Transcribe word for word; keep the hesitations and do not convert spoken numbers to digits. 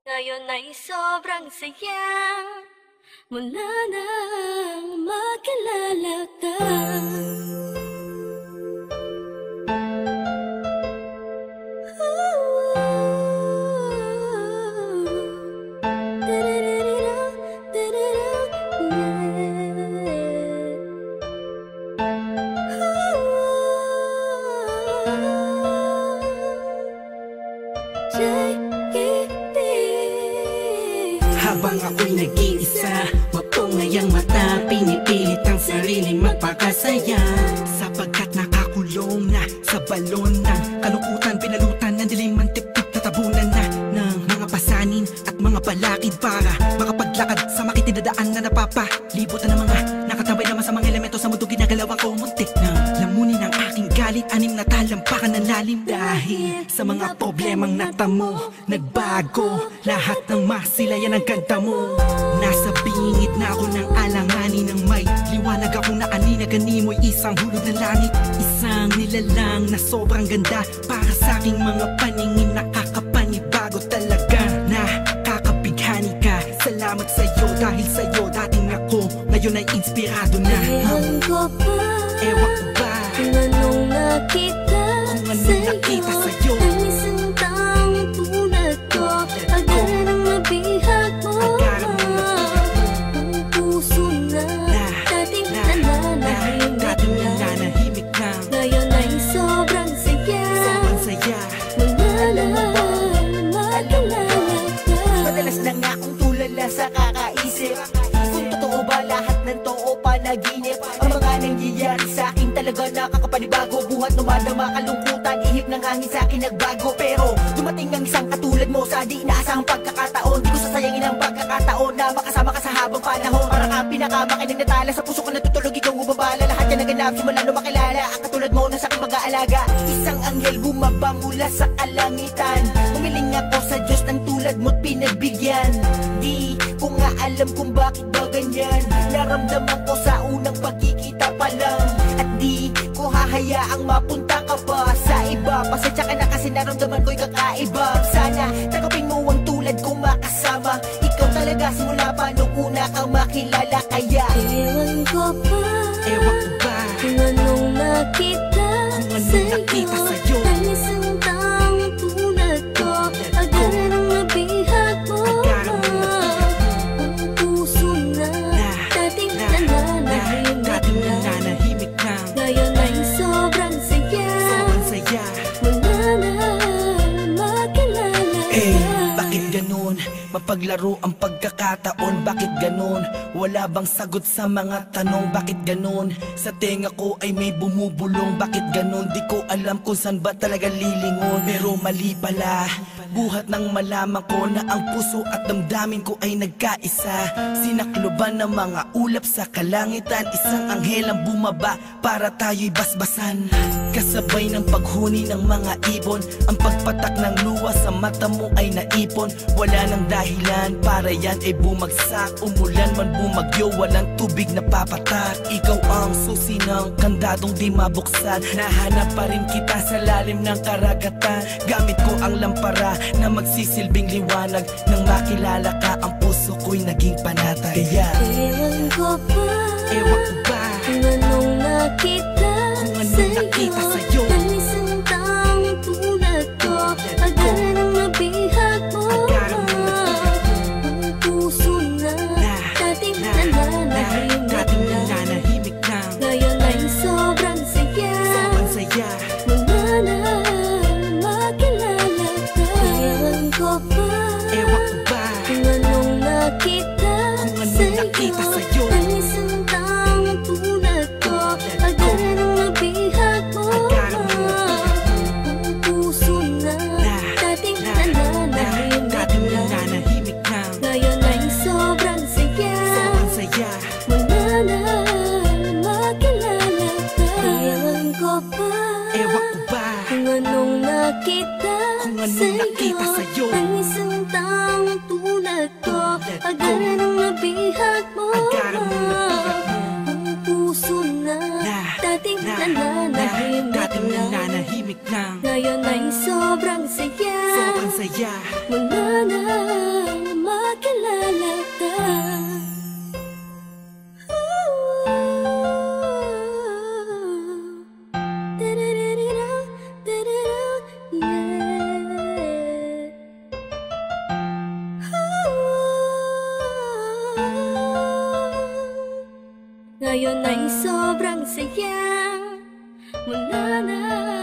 Ngayon ay sobrang saya mula nang makilala ka. Habang ako'y nag-iisa, mapungayang mata, pinipilit ang sarili magpakasaya. Sapagkat nakakulong na sa balon ng kalungkutan, pinalutan ng dilim ang tip-tip na tabunan na ng mga pasanin at mga balakid para makapaglakad sa makitinadaan na napapalibot na ng mga nakatambay naman sa mga elemento sa mundo. Ginagalawan ko muntik na lamunin ang aking galit, anim na talampakan ng lalim. Dahil sa mga problemang natamo, nagbago lahat ng masilayan ang ganda mo. Nasa bingit na ako ng alanganin ng may liwanag akong naaninagani mo'y isang hulog ng langit. Isang nilalang na sobrang ganda para sa aking mga paningin, nakakapanibago talaga. Nakakabighani ka, salamat sa'yo, dahil sa'yo dating ako, ngayon ay inspirado na. Ewan ko ba, ewan ko ba kung anong nakita, kung anong nakita sa'yo. Ang isang taong tulad ko, agad ang nabihag mo. Ang puso na dating nananahimik na, ngayon ay sobrang saya, sobrang saya mula nang makilala ka. Madalas na nga akong tulala sa kakaisip kung totoo ba lahat ng to o panaginip. Ang mga nangyayari sa akin talaga nakakapanibago. Buhat numadama kalungkutan, ihip ng hangin sa akin nagbago. Pero dumating ang isang katulad mo sa di inaasahang pagkakataon. Di ko sasayangin ang pagkakataon na makasama ka sa habang panahon. Parang ang pinakamakinang natala sa puso ko natutulog, ikaw ubabala. Lahat yan naganap simula nung makilala. Ang katulad mo na sa aking mag-aalaga. Isang anghel bumaba mula sa kalangitan. Umiling ako sa Diyos ng tulad mo't pinagbigyan. Di ko nga alam kung bakit ba ganyan. Naramdaman ko sa unang pagkikita pa lang. At di ko hahayaang mapunta ka pa sa iba. Pasensya ka na kasi naramdaman ko'y kakaiba. Sana tanggapin mo ang tulad kong makasama. Ikaw talaga simula pa nung una kang makilala. Kaya Ewan ko ba, ewan ko ba kung anong nakita, kung anong nakita sa'yo. Ang isang taong tulad ko, agad ang nabihag mo. Ang puso na dating nananahimik dating na, nananahimik na, ngayon ay sobrang saya, sobrang saya mula nang makilala Eh, ka. bakit ganun? Mapaglaro ang pagkakataon, bakit ganun? Wala bang sagot sa mga tanong, bakit ganun? Sa tenga ko ay may bumubulong, bakit ganun? Di ko alam kung saan ba talaga lilingon. Pero mali pala, buhat nang malaman ko na ang puso at damdamin ko ay nagkaisa. Sinakloban ng mga ulap sa kalangitan, isang anghel ang bumaba para tayo'y basbasan. Kasabay ng paghuni ng mga ibon, ang pagpatak ng luha sa mata mo ay naipon. Wala nang dahilan para yan ay bumagsak. Umulan man bumagyo, walang tubig na papatak. Ikaw ang susi ng kandadong di mabuksan. Nahanap pa rin kita sa lalim ng karagatan. Gamit ko ang lampara na magsisilbing liwanag. Nang makilala ka, ang puso ko'y naging panatag. Kaya Ewan ko ba, ewan ko ba kung anong nakita, kung anong nakita sa'yo. Ang isang taong tulad ko, agad ang nabihag mo. Ang puso na dating nananahimik dating na, nananahimik na, ngayon ay sobrang saya, sobrang saya mula nang makilala ka. Ewan ko ba, ewan ko ba kung anong nakita, kung anong nakita sa'yo. Ang isang taong tulad ko, agad ang nabihag mo. Ngayon ay sobrang saya. Wala na